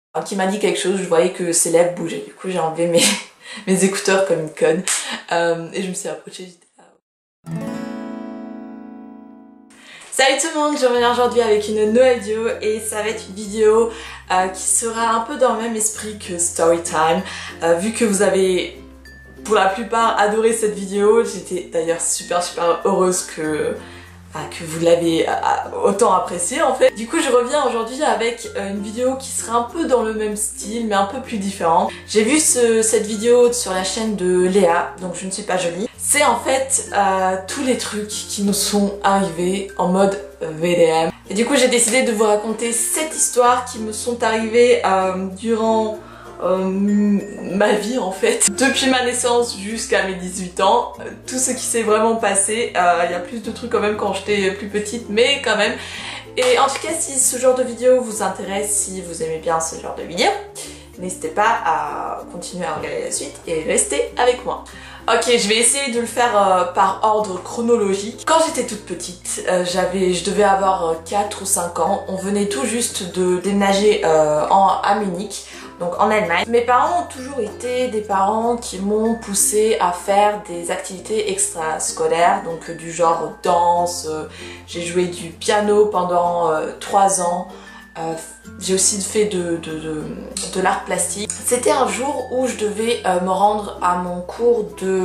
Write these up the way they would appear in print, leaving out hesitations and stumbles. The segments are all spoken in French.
qui m'a dit quelque chose, je voyais que ses lèvres bougeaient. Du coup j'ai enlevé mes écouteurs comme une conne et je me suis approchée, j'étais là. Salut tout le monde, je reviens aujourd'hui avec une nouvelle vidéo et ça va être une vidéo qui sera un peu dans le même esprit que Storytime. Vu que vous avez pour la plupart adoré cette vidéo, j'étais d'ailleurs super heureuse que vous l'avez autant apprécié en fait. Du coup je reviens aujourd'hui avec une vidéo qui sera un peu dans le même style mais un peu plus différente. J'ai vu cette vidéo sur la chaîne de Léa, donc je ne suis pas jolie. C'est en fait tous les trucs qui nous sont arrivés en mode VDM. Et du coup j'ai décidé de vous raconter 7 histoires qui me sont arrivées durant ma vie en fait. Depuis ma naissance jusqu'à mes 18 ans, tout ce qui s'est vraiment passé, il y a plus de trucs quand même quand j'étais plus petite, mais quand même. Et en tout cas, si ce genre de vidéo vous intéresse, si vous aimez bien ce genre de vidéo, n'hésitez pas à continuer à regarder la suite et rester avec moi. Ok, je vais essayer de le faire par ordre chronologique. Quand j'étais toute petite, je devais avoir 4 ou 5 ans. On venait tout juste de déménager à Munich, donc en Allemagne. Mes parents ont toujours été des parents qui m'ont poussé à faire des activités extrascolaires, donc du genre danse, j'ai joué du piano pendant 3 ans. J'ai aussi fait de l'art plastique. C'était un jour où je devais me rendre à mon cours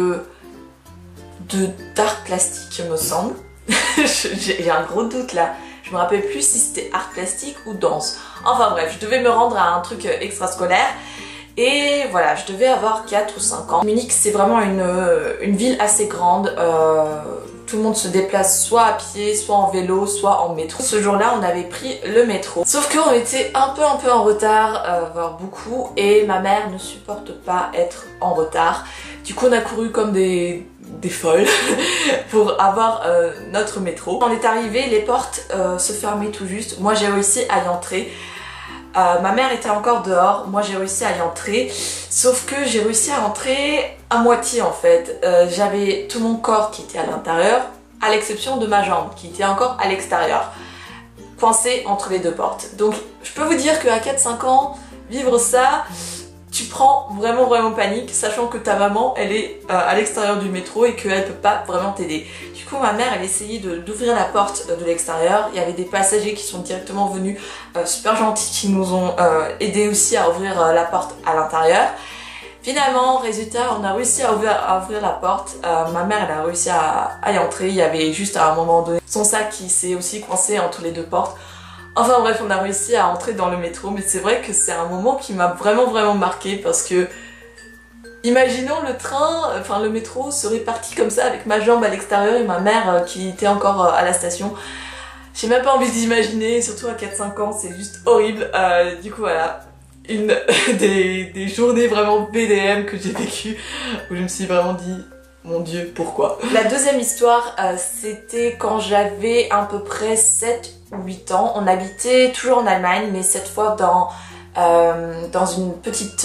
d'art plastique, me semble. J'ai un gros doute là. Je me rappelle plus si c'était art plastique ou danse. Enfin bref, je devais me rendre à un truc extrascolaire. Et voilà, je devais avoir 4 ou 5 ans. Munich, c'est vraiment une ville assez grande. Tout le monde se déplace soit à pied, soit en vélo, soit en métro. Ce jour-là, on avait pris le métro. Sauf qu'on était un peu en retard, voire beaucoup. Et ma mère ne supporte pas être en retard. Du coup, on a couru comme des folles pour avoir notre métro. On est arrivé, les portes se fermaient tout juste. Moi, j'ai réussi à y entrer. Ma mère était encore dehors, moi j'ai réussi à y entrer, sauf que j'ai réussi à entrer à moitié en fait. J'avais tout mon corps qui était à l'intérieur, à l'exception de ma jambe qui était encore à l'extérieur, coincée entre les deux portes. Donc je peux vous dire qu'à 4-5 ans, vivre ça, tu prends vraiment panique, sachant que ta maman elle est à l'extérieur du métro et qu'elle peut pas vraiment t'aider. Du coup ma mère elle essayait d'ouvrir la porte de l'extérieur, il y avait des passagers qui sont directement venus super gentils qui nous ont aidé aussi à ouvrir la porte à l'intérieur. Finalement, résultat, on a réussi à ouvrir la porte, ma mère elle a réussi à y entrer, il y avait juste à un moment donné son sac qui s'est aussi coincé entre les deux portes. Enfin bref, on a réussi à entrer dans le métro, mais c'est vrai que c'est un moment qui m'a vraiment marqué parce que imaginons le train, enfin le métro serait parti comme ça avec ma jambe à l'extérieur et ma mère qui était encore à la station. J'ai même pas envie d'imaginer, surtout à 4-5 ans, c'est juste horrible. Du coup voilà, une des journées vraiment BDM que j'ai vécues où je me suis vraiment dit mon Dieu, pourquoi? La deuxième histoire, c'était quand j'avais à peu près 7 ou 8 ans. On habitait toujours en Allemagne, mais cette fois dans un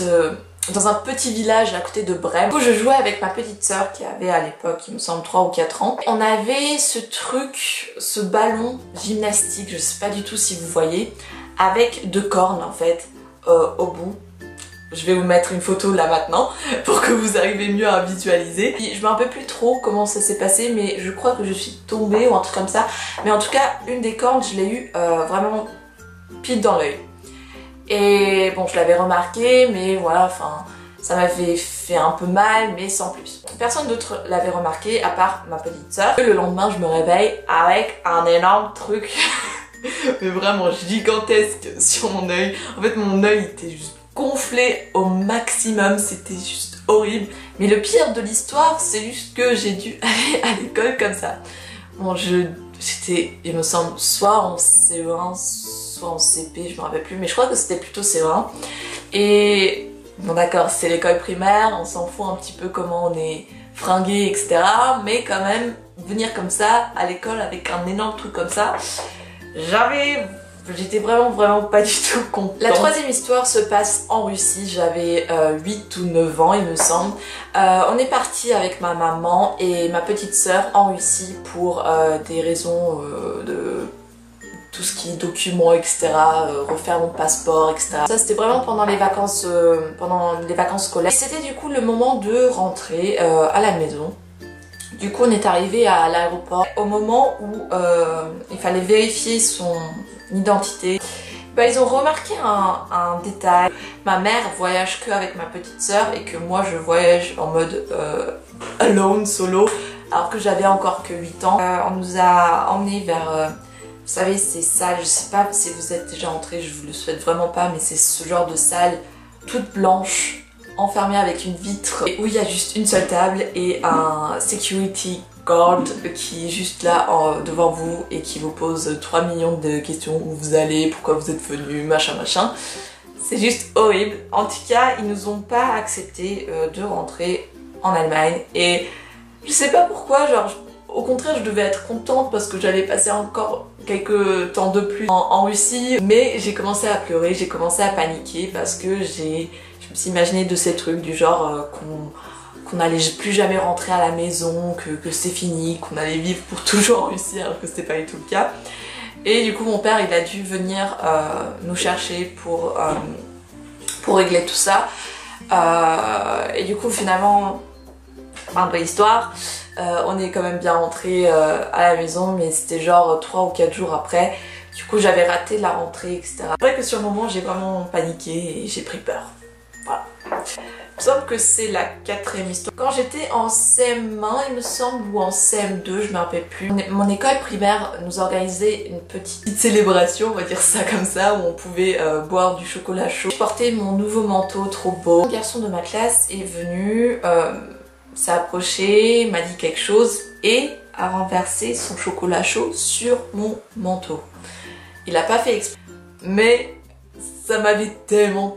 petit village à côté de Brême. Du coup, je jouais avec ma petite sœur qui avait à l'époque, il me semble, 3 ou 4 ans. On avait ce truc, ce ballon gymnastique, je sais pas du tout si vous voyez, avec 2 cornes en fait, au bout. Je vais vous mettre une photo là maintenant pour que vous arriviez mieux à visualiser. Je me rappelle plus trop comment ça s'est passé, mais je crois que je suis tombée ou un truc comme ça. Mais en tout cas, une des cornes, je l'ai eu vraiment pile dans l'œil. Et bon, je l'avais remarqué, mais voilà, enfin, ça m'avait fait un peu mal, mais sans plus. Personne d'autre l'avait remarqué à part ma petite sœur. Le lendemain, je me réveille avec un énorme truc, mais vraiment gigantesque sur mon œil. En fait, mon œil était juste gonflé au maximum, c'était juste horrible. Mais le pire de l'histoire, c'est juste que j'ai dû aller à l'école comme ça. Bon, j'étais, il me semble, soit en CE1, soit en CP, je me rappelle plus, mais je crois que c'était plutôt CE1. Et bon d'accord, c'est l'école primaire, on s'en fout un petit peu comment on est fringué, etc. Mais quand même, venir comme ça à l'école avec un énorme truc comme ça, j'étais vraiment pas du tout contente. La troisième histoire se passe en Russie, j'avais 8 ou 9 ans il me semble. On est parti avec ma maman et ma petite sœur en Russie pour des raisons tout ce qui est documents, etc., refaire mon passeport, etc. Ça c'était vraiment pendant les vacances scolaires. C'était du coup le moment de rentrer à la maison. Du coup on est arrivé à l'aéroport. Au moment où il fallait vérifier son identité, bah, ils ont remarqué un détail. Ma mère voyage que avec ma petite sœur et que moi je voyage en mode alone, solo, alors que j'avais encore que 8 ans. On nous a emmenés vers... vous savez, ces salles, je sais pas si vous êtes déjà entrés, je vous le souhaite vraiment pas, mais c'est ce genre de salle toute blanche, enfermée avec une vitre, où il y a juste une seule table et un security guard qui est juste là devant vous et qui vous pose 3 millions de questions, où vous allez, pourquoi vous êtes venu, machin machin. C'est juste horrible. En tout cas, ils nous ont pas accepté de rentrer en Allemagne et je sais pas pourquoi, genre au contraire je devais être contente parce que j'allais passer encore quelques temps de plus en Russie, mais j'ai commencé à pleurer, j'ai commencé à paniquer parce que je me suis imaginé de ces trucs du genre qu'on n'allait plus jamais rentrer à la maison, que c'est fini, qu'on allait vivre pour toujours en Russie alors que c'était pas du tout le cas. Et du coup mon père il a dû venir nous chercher pour régler tout ça. Et du coup finalement, fin de l'histoire, on est quand même bien rentré à la maison, mais c'était genre 3 ou 4 jours après. Du coup j'avais raté la rentrée, etc. C'est vrai que sur le moment j'ai vraiment paniqué et j'ai pris peur. Voilà. Il me semble que c'est la 4e histoire. Quand j'étais en CM1, il me semble, ou en CM2, je me rappelle plus. Mon école primaire nous organisait une petite célébration, on va dire ça comme ça, où on pouvait boire du chocolat chaud. Je portais mon nouveau manteau trop beau. Un garçon de ma classe est venu, s'est approché, m'a dit quelque chose et a renversé son chocolat chaud sur mon manteau. Il a pas fait exprès, mais ça m'avait tellement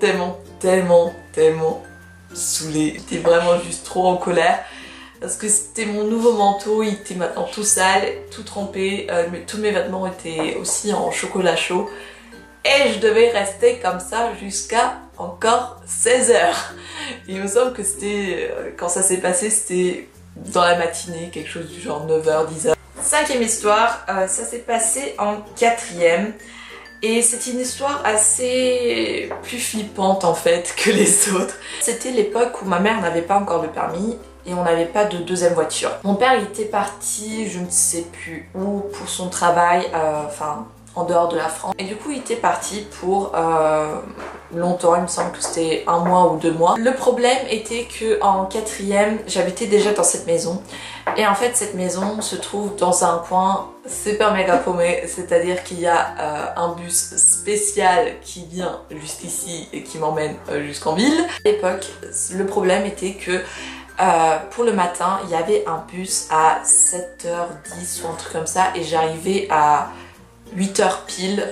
saoulée. J'étais vraiment juste trop en colère parce que c'était mon nouveau manteau, il était maintenant tout sale, tout trempé, mais tous mes vêtements étaient aussi en chocolat chaud et je devais rester comme ça jusqu'à encore 16 heures. Il me semble que c'était, quand ça s'est passé, c'était dans la matinée, quelque chose du genre 9h, 10h. 5e histoire, ça s'est passé en 4e. Et c'est une histoire assez plus flippante en fait que les autres. C'était l'époque où ma mère n'avait pas encore le permis et on n'avait pas de deuxième voiture. Mon père il était parti, je ne sais plus où, pour son travail, enfin en dehors de la France. Et du coup il était parti pour longtemps, il me semble que c'était 1 mois ou 2 mois. Le problème était que en 4e, j'habitais déjà dans cette maison. Et en fait cette maison se trouve dans un coin super méga paumé, c'est-à-dire qu'il y a un bus spécial qui vient jusqu'ici et qui m'emmène jusqu'en ville. À l'époque, le problème était que pour le matin, il y avait un bus à 7h10 ou un truc comme ça et j'arrivais à 8h pile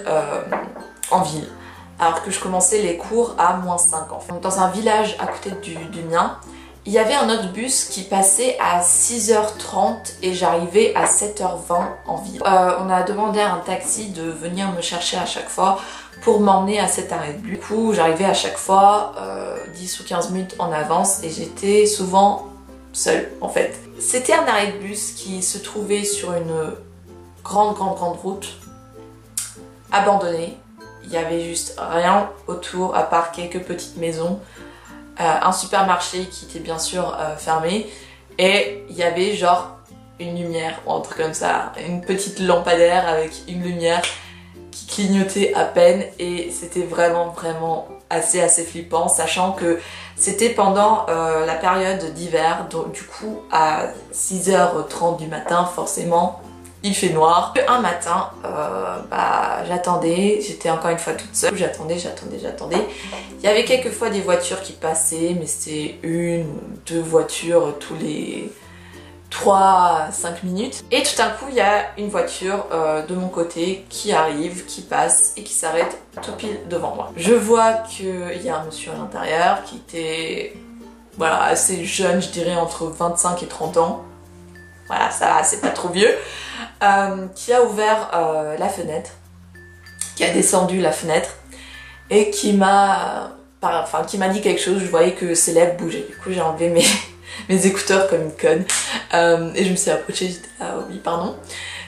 en ville. Alors que je commençais les cours à -5 en fait. Donc dans un village à côté du mien, il y avait un autre bus qui passait à 6h30 et j'arrivais à 7h20 en ville. On a demandé à un taxi de venir me chercher à chaque fois pour m'emmener à cet arrêt de bus. Du coup, j'arrivais à chaque fois 10 ou 15 minutes en avance et j'étais souvent seule en fait. C'était un arrêt de bus qui se trouvait sur une grande route abandonnée. Il y avait juste rien autour à part quelques petites maisons. Un supermarché qui était bien sûr fermé et il y avait genre une lumière ou un truc comme ça, une petite lampadaire avec une lumière qui clignotait à peine et c'était vraiment assez flippant, sachant que c'était pendant la période d'hiver, donc du coup à 6h30 du matin forcément il fait noir. Un matin, j'attendais, j'étais encore une fois toute seule, j'attendais. Il y avait quelquefois des voitures qui passaient, mais c'était 1 ou 2 voitures tous les 3-5 minutes. Et tout d'un coup, il y a une voiture de mon côté qui arrive, qui passe et qui s'arrête tout pile devant moi. Je vois qu'il y a un monsieur à l'intérieur qui était voilà, assez jeune, je dirais entre 25 et 30 ans. Voilà, ça va, c'est pas trop vieux. Qui a ouvert la fenêtre, qui a descendu la fenêtre et qui m'a dit quelque chose. Je voyais que ses lèvres bougeaient. Du coup, j'ai enlevé mes écouteurs comme une conne et je me suis approchée. J'étais là, oui, pardon.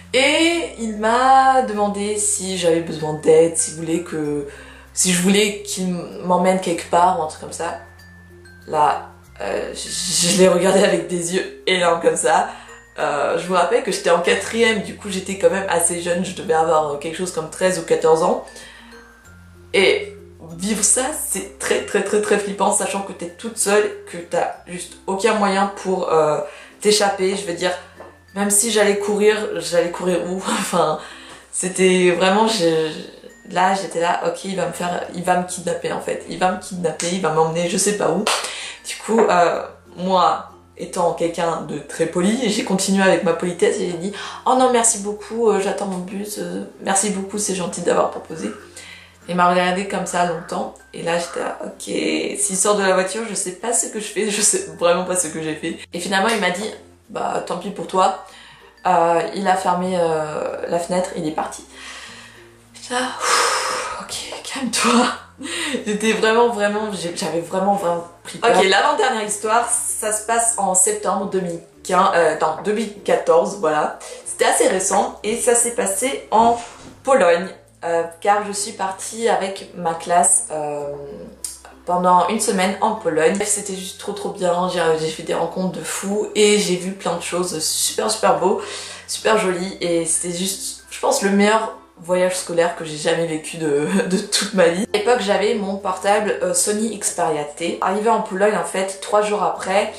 Et il m'a demandé si j'avais besoin d'aide, si je voulais qu'il m'emmène quelque part ou un truc comme ça. Là, je l'ai regardé avec des yeux énormes comme ça. Je vous rappelle que j'étais en 4ème, du coup j'étais quand même assez jeune, je devais avoir quelque chose comme 13 ou 14 ans. Et vivre ça, c'est très flippant, sachant que t'es toute seule, que t'as juste aucun moyen pour t'échapper. Je veux dire, même si j'allais courir où? Enfin, c'était vraiment... Là, j'étais là, ok, il va me kidnapper en fait. Il va me kidnapper, il va m'emmener je sais pas où. Du coup, moi... étant quelqu'un de très poli, j'ai continué avec ma politesse et j'ai dit « Oh non, merci beaucoup, j'attends mon bus, merci beaucoup, c'est gentil d'avoir proposé. » Il m'a regardé comme ça longtemps, et là j'étais là « Ok, s'il sort de la voiture, je sais pas ce que je fais, je sais vraiment pas ce que j'ai fait. » Et finalement il m'a dit « Bah tant pis pour toi. » Il a fermé la fenêtre, il est parti. J'étais là « Ok, calme-toi. » J'étais j'avais vraiment pris peur. Ok, l'avant-dernière histoire, ça se passe en septembre 2014, voilà. C'était assez récent et ça s'est passé en Pologne, car je suis partie avec ma classe pendant une semaine en Pologne. C'était juste trop bien, j'ai fait des rencontres de fous et j'ai vu plein de choses super beaux, super jolies et c'était juste, je pense, le meilleur voyage scolaire que j'ai jamais vécu de toute ma vie. À l'époque, j'avais mon portable Sony Xperia T. Arrivé en Pologne, en fait, 3 jours après,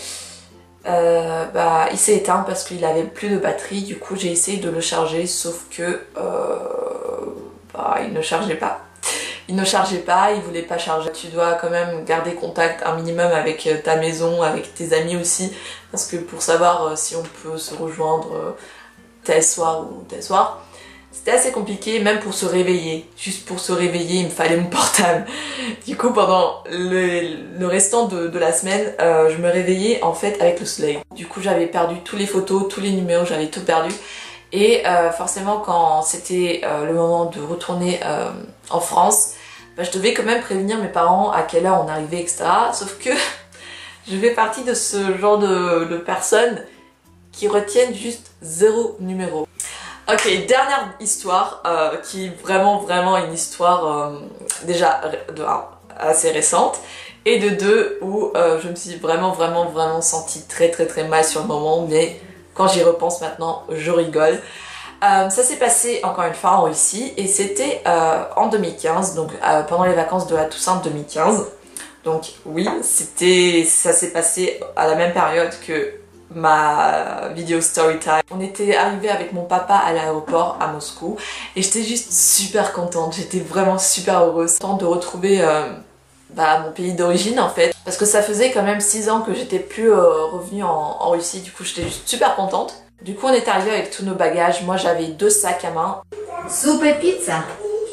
il s'est éteint parce qu'il avait plus de batterie. Du coup, j'ai essayé de le charger, sauf que il ne chargeait pas. Il ne chargeait pas, il voulait pas charger. Tu dois quand même garder contact un minimum avec ta maison, avec tes amis aussi, parce que pour savoir si on peut se rejoindre tel soir ou tel soir. C'était assez compliqué, même pour se réveiller. Juste pour se réveiller, il me fallait mon portable. Du coup, pendant le restant de la semaine, je me réveillais en fait avec le soleil. Du coup, j'avais perdu toutes les photos, tous les numéros, j'avais tout perdu. Et forcément, quand c'était le moment de retourner en France, je devais quand même prévenir mes parents à quelle heure on arrivait, etc. Sauf que je fais partie de ce genre de personnes qui retiennent juste 0 numéro. Ok, dernière histoire qui est vraiment une histoire déjà de 1 assez récente et de 2 où je me suis vraiment sentie très mal sur le moment, mais quand j'y repense maintenant je rigole. Ça s'est passé encore une fois en Russie et c'était en 2015, donc pendant les vacances de la Toussaint 2015. Donc oui, ça s'est passé à la même période que ma vidéo story time. On était arrivé avec mon papa à l'aéroport à Moscou et j'étais juste super contente, j'étais vraiment super heureuse de retrouver mon pays d'origine en fait, parce que ça faisait quand même 6 ans que j'étais plus revenue en Russie, du coup j'étais juste super contente. Du coup on est arrivé avec tous nos bagages, moi j'avais 2 sacs à main. Soupe et pizza.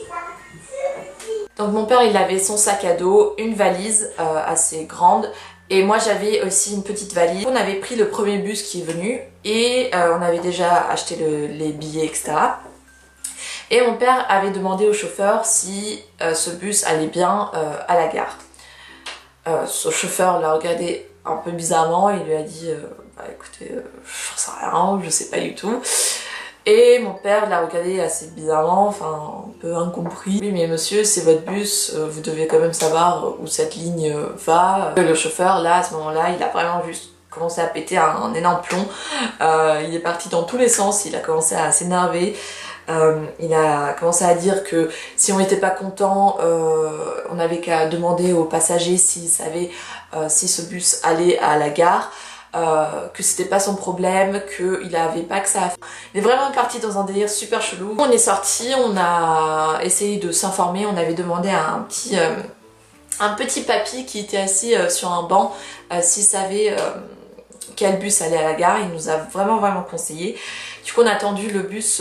Donc mon père il avait son sac à dos, une valise assez grande. Et moi j'avais aussi une petite valise. On avait pris le premier bus qui est venu et on avait déjà acheté les billets, etc. Et mon père avait demandé au chauffeur si ce bus allait bien à la gare. Ce chauffeur l'a regardé un peu bizarrement, il lui a dit écoutez, j'en sais rien, je sais pas du tout. Et mon père l'a regardé assez bizarrement, enfin un peu incompris. Oui mais monsieur, c'est votre bus, vous devez quand même savoir où cette ligne va. Le chauffeur là, à ce moment-là, il a vraiment juste commencé à péter un énorme plomb. Il est parti dans tous les sens, il a commencé à s'énerver. Il a commencé à dire que si on n'était pas content, on avait qu'à demander aux passagers s'ils savaient si ce bus allait à la gare. Que c'était pas son problème, qu'il avait pas que ça à faire. Il est vraiment parti dans un délire super chelou. On est sorti, on a essayé de s'informer, on avait demandé à un petit papy qui était assis sur un banc s'il savait quel bus allait à la gare. Il nous a vraiment conseillé. Du coup on a attendu le bus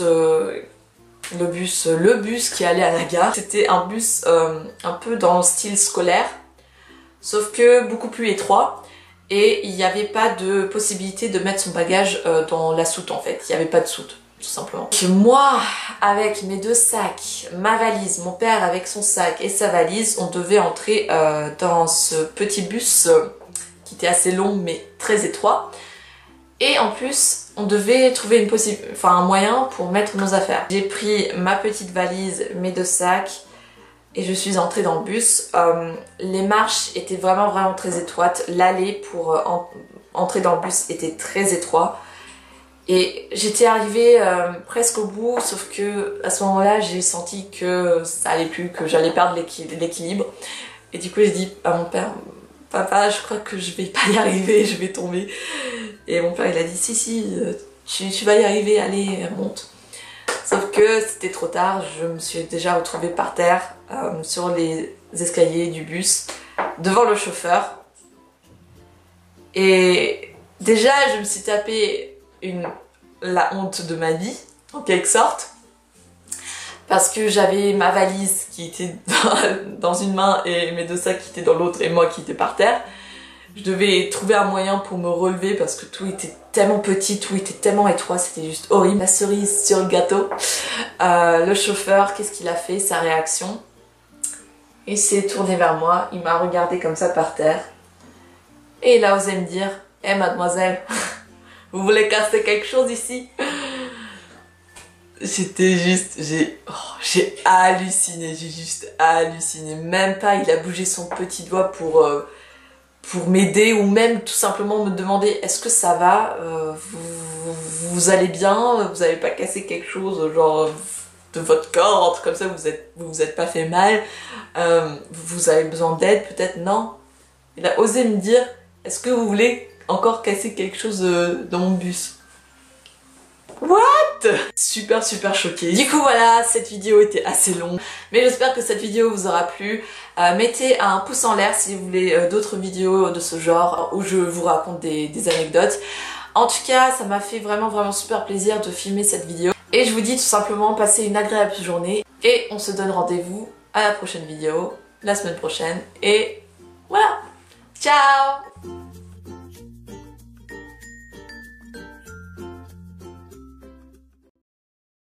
qui allait à la gare. C'était un bus un peu dans le style scolaire, sauf que beaucoup plus étroit. Et il n'y avait pas de possibilité de mettre son bagage dans la soute en fait, il n'y avait pas de soute tout simplement. Donc, moi avec mes 2 sacs, ma valise, mon père avec son sac et sa valise, on devait entrer dans ce petit bus qui était assez long mais très étroit. Et en plus, on devait trouver un moyen pour mettre nos affaires. J'ai pris ma petite valise, mes 2 sacs et je suis entrée dans le bus. Les marches étaient vraiment très étroites. L'allée pour entrer dans le bus était très étroit. Et j'étais arrivée presque au bout, sauf que à ce moment-là, j'ai senti que ça allait plus, que j'allais perdre l'équilibre. Et du coup, j'ai dit à mon père, papa, je crois que je vais pas y arriver, je vais tomber. Et mon père, il a dit, si, tu vas y arriver, allez, monte. Sauf que c'était trop tard, je me suis déjà retrouvée par terre, sur les escaliers du bus, devant le chauffeur. Et déjà, je me suis tapé la honte de ma vie, en quelque sorte. Parce que j'avais ma valise qui était dans une main et mes 2 sacs qui étaient dans l'autre et moi qui étais par terre. Je devais trouver un moyen pour me relever parce que tout était tellement petit, tout était tellement étroit, c'était juste horrible. La cerise sur le gâteau, le chauffeur, qu'est-ce qu'il a fait, sa réaction? Il s'est tourné vers moi, il m'a regardé comme ça par terre et il a osé me dire « Hé mademoiselle, vous voulez casser quelque chose ici ?» J'étais juste, j'ai halluciné, j'ai juste halluciné. Même pas, il a bougé son petit doigt pour m'aider ou même tout simplement me demander est-ce que ça va, vous allez bien, vous avez pas cassé quelque chose genre de votre corps, un truc comme ça, vous êtes pas fait mal, vous avez besoin d'aide peut-être, non. Il a osé me dire est-ce que vous voulez encore casser quelque chose dans mon bus? What? Super choquée. Du coup voilà, cette vidéo était assez longue, mais j'espère que cette vidéo vous aura plu. Mettez un pouce en l'air si vous voulez d'autres vidéos de ce genre où je vous raconte des anecdotes. En tout cas, ça m'a fait vraiment super plaisir de filmer cette vidéo. Et je vous dis tout simplement, passez une agréable journée. Et on se donne rendez-vous à la prochaine vidéo, la semaine prochaine. Et voilà, ciao!